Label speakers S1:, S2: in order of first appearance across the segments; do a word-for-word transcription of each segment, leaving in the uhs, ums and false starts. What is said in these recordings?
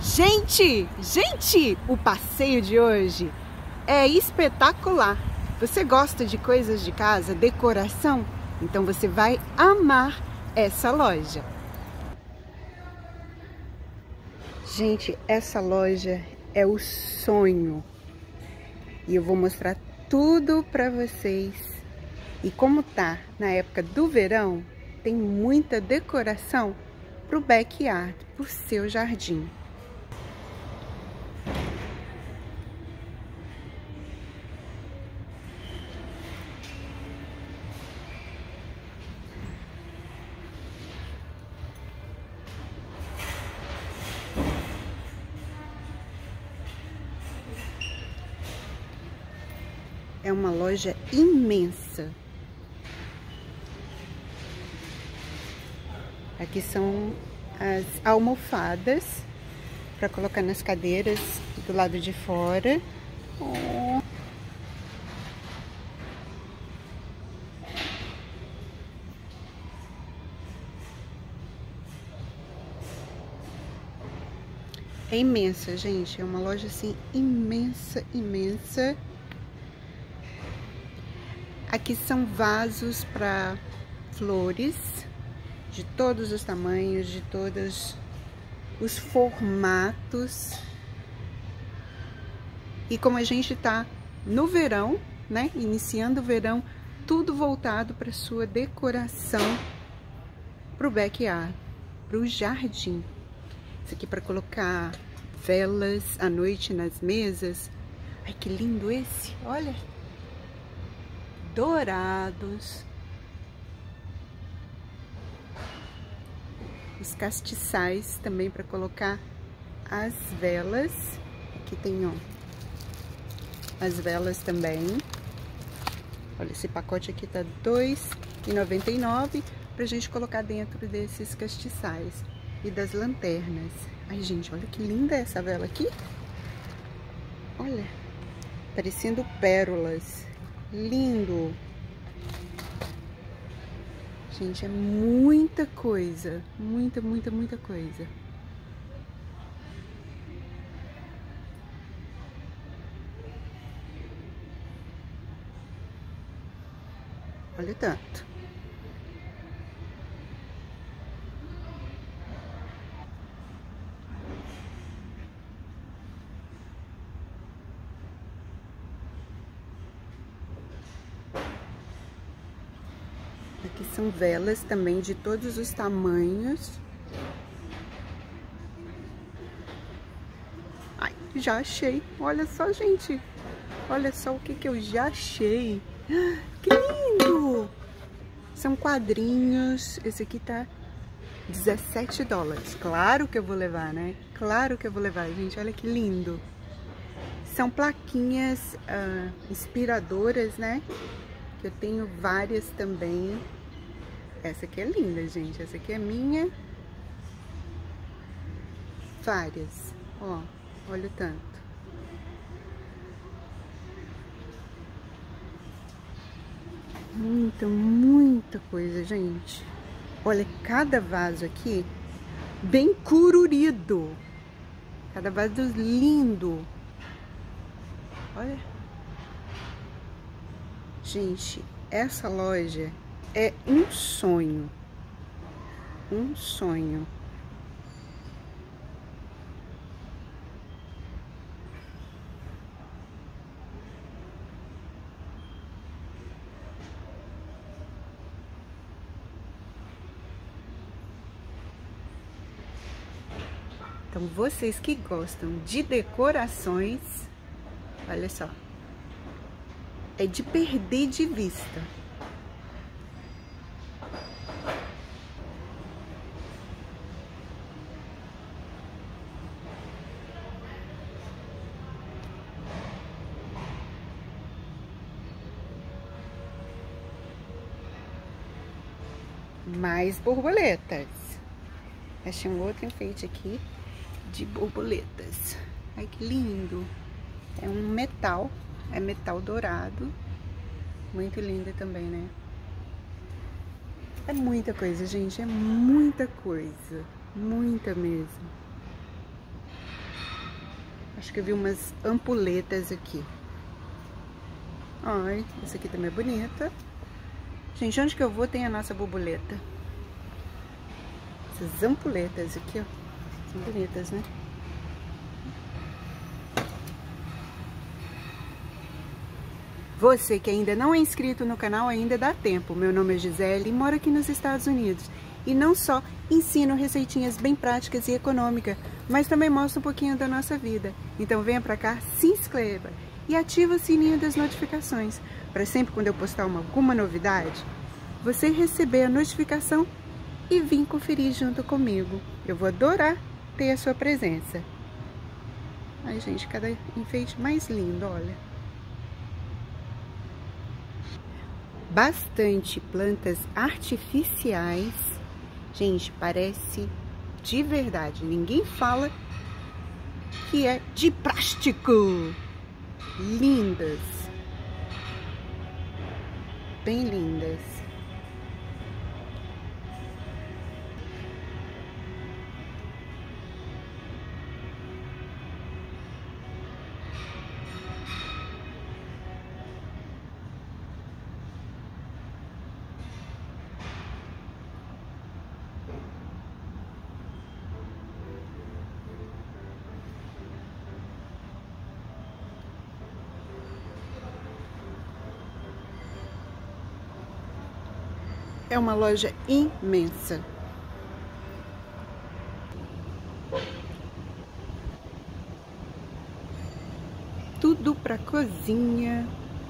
S1: Gente, gente, o passeio de hoje é espetacular. Você gosta de coisas de casa, decoração? Então você vai amar essa loja. Gente, essa loja é o sonho. E eu vou mostrar tudo para vocês. E como tá na época do verão, tem muita decoração pro backyard, pro seu jardim. É uma loja imensa. Aqui são as almofadas para colocar nas cadeiras do lado de fora. Oh. É imensa, gente. É uma loja assim imensa, imensa. Aqui são vasos para flores de todos os tamanhos, de todos os formatos. E como a gente tá no verão, né, iniciando o verão, tudo voltado para sua decoração pro backyard, pro jardim. Isso aqui para colocar velas à noite nas mesas. Ai, que lindo esse, olha! Dourados. Os castiçais também para colocar as velas. Aqui tem, ó, as velas também. Olha, esse pacote aqui tá dois reais e noventa e nove centavos pra gente colocar dentro desses castiçais e das lanternas. Ai, gente, olha que linda essa vela aqui. Olha, parecendo pérolas. Lindo. Gente, é muita coisa. Muita, muita, muita coisa. Olha o tanto. Aqui são velas também de todos os tamanhos. Ai, já achei. Olha só, gente. Olha só o que que eu já achei. Que lindo! São quadrinhos. Esse aqui tá dezessete dólares. Claro que eu vou levar, né? Claro que eu vou levar, gente. Olha que lindo. São plaquinhas uh, inspiradoras, né? Eu tenho várias também. Essa aqui é linda, gente. Essa aqui é minha. Várias. Ó, olha o tanto. Muita, muita coisa, gente. Olha, cada vaso aqui bem colorido. Cada vaso lindo. Olha. Gente, essa loja é um sonho, um sonho. Então, vocês que gostam de decorações, olha só. É de perder de vista. Mais borboletas. Achei um outro enfeite aqui de borboletas. Ai, que lindo. É um metal. É metal dourado. Muito linda também, né? É muita coisa, gente. É muita coisa. Muita mesmo. Acho que eu vi umas ampoletas aqui. Ai, essa aqui também é bonita. Gente, onde que eu vou tem a nossa borboleta. Essas ampoletas aqui, ó. São bonitas, né? Você que ainda não é inscrito no canal, ainda dá tempo. Meu nome é Gisele e moro aqui nos Estados Unidos. E não só ensino receitinhas bem práticas e econômicas, mas também mostro um pouquinho da nossa vida. Então venha pra cá, se inscreva e ativa o sininho das notificações, para sempre quando eu postar uma, alguma novidade, você receber a notificação e vir conferir junto comigo. Eu vou adorar ter a sua presença. Ai, gente, cada enfeite mais lindo, olha. Bastante plantas artificiais. Gente, parece de verdade. Ninguém fala que é de plástico. Lindas. Bem lindas. É uma loja imensa. Tudo para cozinha.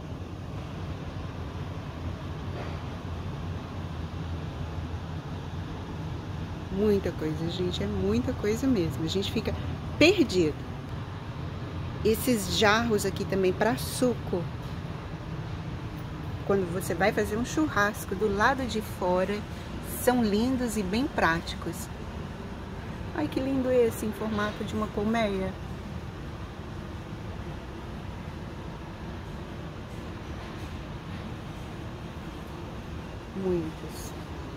S1: Muita coisa, gente, é muita coisa mesmo. A gente fica perdido. Esses jarros aqui também para suco. Quando você vai fazer um churrasco do lado de fora, são lindos e bem práticos. Ai, que lindo esse em formato de uma colmeia. Muitos.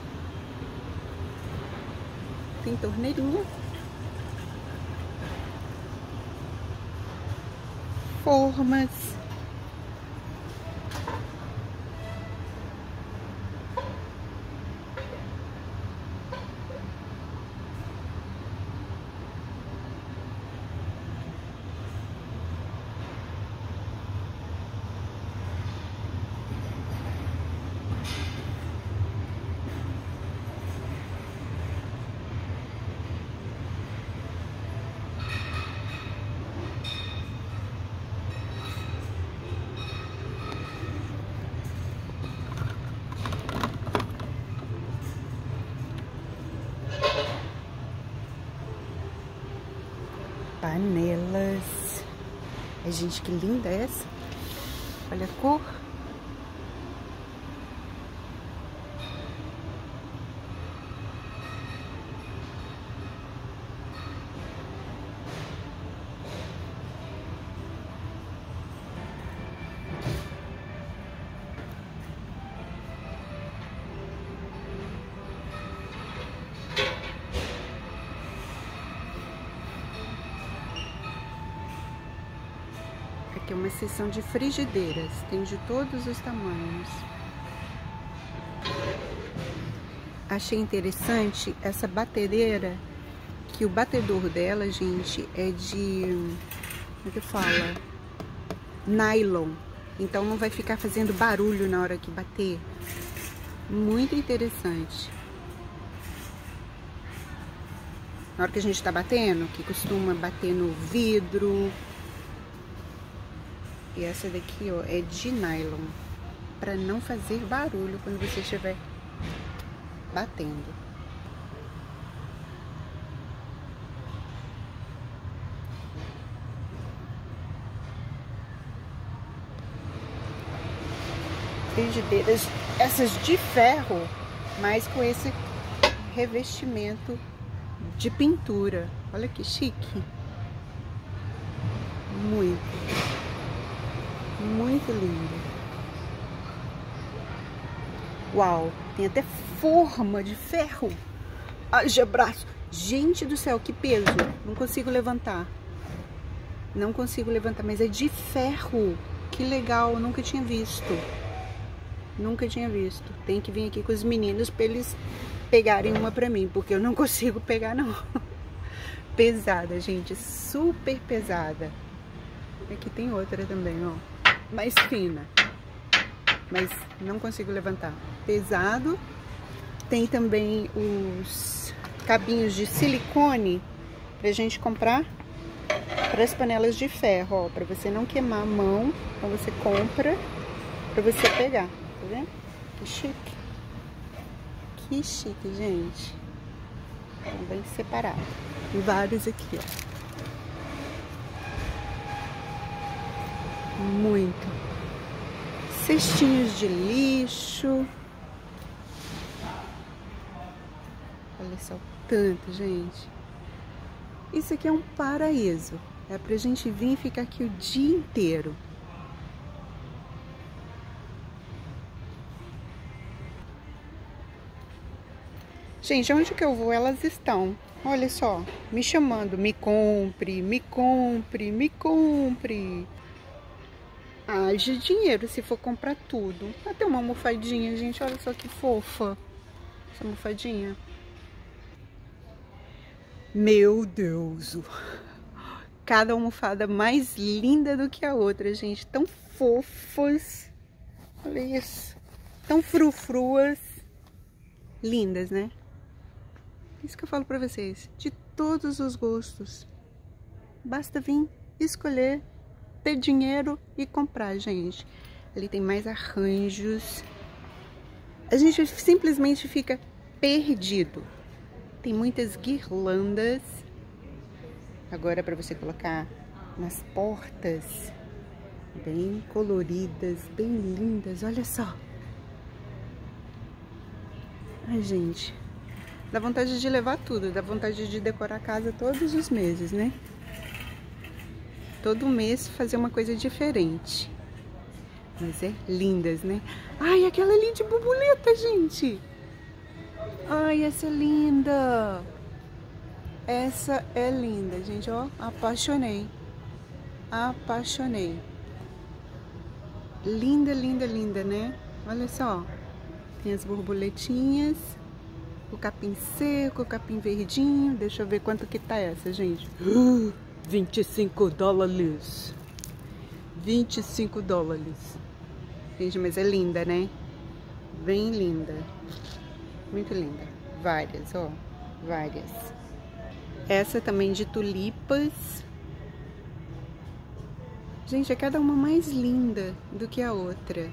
S1: Tem torneirinha. Formas. Panelas. Ai, gente, que linda essa. Olha a cor. Aqui é uma seção de frigideiras, tem de todos os tamanhos. Achei interessante essa batedeira, que o batedor dela, gente, é de, como é que fala? Nylon. Então não vai ficar fazendo barulho na hora que bater. Muito interessante. Na hora que a gente tá batendo, que costuma bater no vidro. E essa daqui, ó, é de nylon, para não fazer barulho quando você estiver batendo. Frigideiras, essas de ferro, mas com esse revestimento de pintura. Olha que chique. Muito. Muito lindo. Uau, tem até forma de ferro. Haja braço. Gente do céu, que peso. Não consigo levantar. Não consigo levantar, mas é de ferro. Que legal, nunca tinha visto. Nunca tinha visto. Tem que vir aqui com os meninos pra eles pegarem uma pra mim, porque eu não consigo pegar, não. Pesada, gente, super pesada. Aqui tem outra também, ó. Mais fina. Mas não consigo levantar. Pesado. Tem também os cabinhos de silicone pra gente comprar para as panelas de ferro, ó, para você não queimar a mão. Então você compra para você pegar, tá vendo? Que chique. Que chique, gente. Então, bem separado. E vários aqui, ó. Muito. Cestinhos de lixo. Olha só o tanto, gente. Isso aqui é um paraíso. É pra gente vir e ficar aqui o dia inteiro. Gente, onde que eu vou, elas estão. Olha só, me chamando. Me compre, me compre, me compre. Haja dinheiro se for comprar tudo. Até uma almofadinha, gente. Olha só que fofa. Essa almofadinha. Meu Deus. Cada almofada mais linda do que a outra, gente. Tão fofas. Olha isso. Tão frufruas. Lindas, né? Isso que eu falo pra vocês. De todos os gostos. Basta vir escolher, ter dinheiro e comprar, gente. Ali tem mais arranjos. A gente simplesmente fica perdido. Tem muitas guirlandas. Agora para você colocar nas portas. Bem coloridas, bem lindas. Olha só. Ai, gente. Dá vontade de levar tudo. Dá vontade de decorar a casa todos os meses, né? Todo mês fazer uma coisa diferente. Mas é lindas, né? Ai, aquela ali de borboleta, gente. Ai, essa é linda. Essa é linda, gente, ó. Apaixonei. Apaixonei. Linda, linda, linda, né? Olha só. Tem as borboletinhas. O capim seco, o capim verdinho. Deixa eu ver quanto que tá essa, gente. vinte e cinco dólares. vinte e cinco dólares. Gente, mas é linda, né? Bem linda. Muito linda. Várias, ó. Várias. Essa também de tulipas. Gente, é cada uma mais linda do que a outra.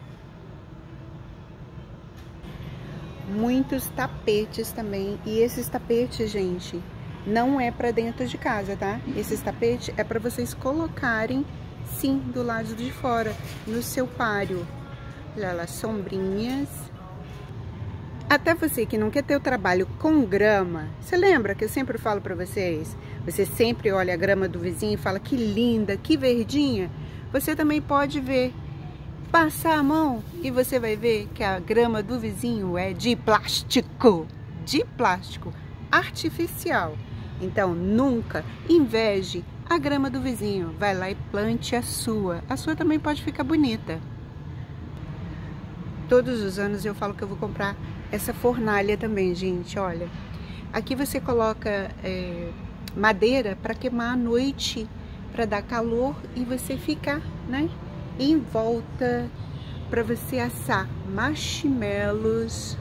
S1: Muitos tapetes também. E esses tapetes, gente, não é pra dentro de casa, tá? Esses tapetes é pra vocês colocarem, sim, do lado de fora, no seu pátio. Olha lá, sombrinhas. Até você que não quer ter o trabalho com grama, você lembra que eu sempre falo pra vocês? Você sempre olha a grama do vizinho e fala que linda, que verdinha. Você também pode ver, passar a mão e você vai ver que a grama do vizinho é de plástico. De plástico, artificial. Então nunca inveje a grama do vizinho. Vai lá e plante a sua. A sua também pode ficar bonita. Todos os anos eu falo que eu vou comprar essa fornalha também, gente, olha. Aqui você coloca é, madeira para queimar à noite, para dar calor e você ficar, né, em volta, para você assar marshmallows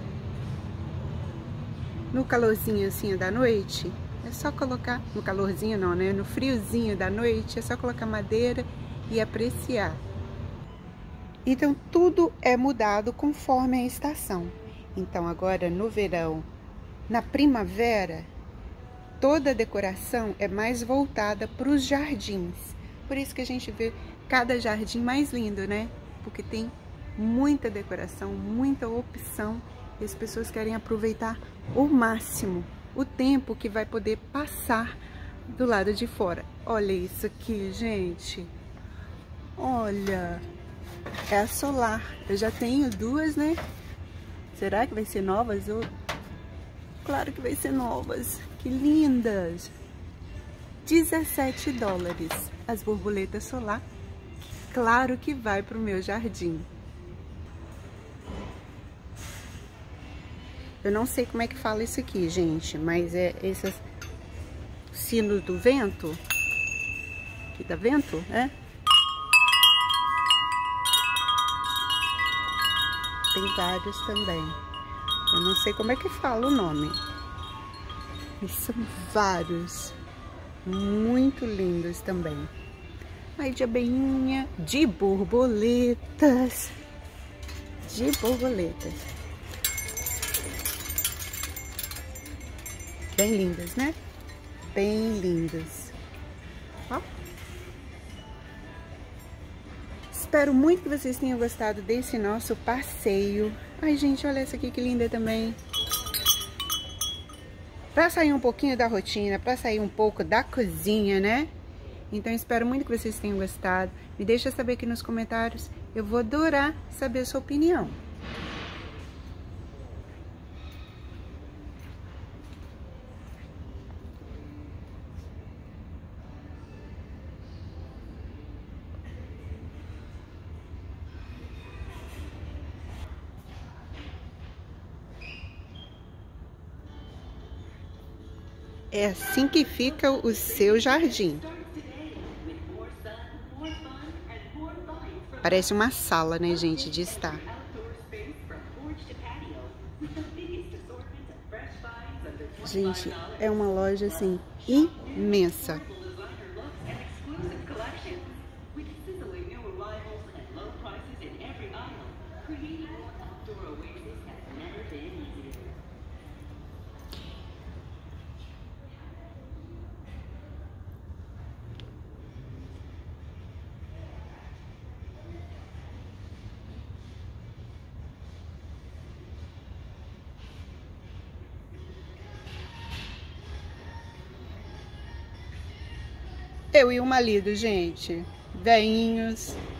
S1: no calorzinho assim da noite. É só colocar, no calorzinho não, né, no friozinho da noite, é só colocar madeira e apreciar. Então tudo é mudado conforme a estação. Então agora no verão, na primavera, toda a decoração é mais voltada para os jardins. Por isso que a gente vê cada jardim mais lindo, né? Porque tem muita decoração, muita opção e as pessoas querem aproveitar o máximo o tempo que vai poder passar do lado de fora. Olha isso aqui, gente. Olha, é a solar. Eu já tenho duas, né? Será que vai ser novas? Eu... Claro que vai ser novas. Que lindas! dezessete dólares. As borboletas solar, claro que vai pro meu jardim. Eu não sei como é que fala isso aqui, gente, mas é esses sinos do vento. Aqui tá vento, é? Tem vários também. Eu não sei como é que fala o nome. Mas são vários. Muito lindos também. Aí de abelhinha, de borboletas. De borboletas. Bem lindas, né? Bem lindas. Ó. Espero muito que vocês tenham gostado desse nosso passeio. Ai, gente, olha essa aqui que linda também. Pra sair um pouquinho da rotina, pra sair um pouco da cozinha, né? Então, espero muito que vocês tenham gostado. Me deixa saber aqui nos comentários. Eu vou adorar saber a sua opinião. É assim que fica o seu jardim. Parece uma sala, né, gente, de estar. Gente, é uma loja, assim, imensa. Eu e o marido, gente, veinhos.